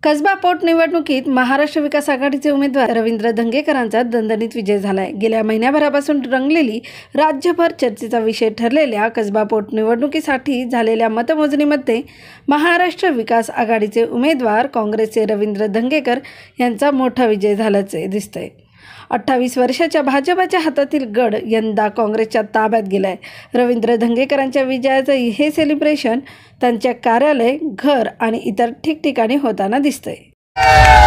कसबा पोटनिवडणुकीत महाराष्ट्र विकास आघाडीचे उमेदवार रवींद्र धंगेकरांचा दणदणीत विजय झालाय। गेल्या महिन्याभरापासून रंगलेली राज्यभर चर्चेचा विषय ठरलेल्या कसबा पोटनिवडणुकीसाठी झालेल्या मतमोजणीमध्ये महाराष्ट्र विकास आघाडीचे उमेदवार काँग्रेसचे रवींद्र धंगेकर यांचा मोठा विजय झाल्याचे दिसतंय। 28 वर्षाच्या भाजपाच्या हातातील गड यंदा काँग्रेसच्या ताब्यात गेलाय। रवींद्र धंगेकरांच्या विजयाचे हे सेलिब्रेशन त्यांच्या कार्यालय, घर आणि इतर ठिकठिकाणी होताना दिसतंय।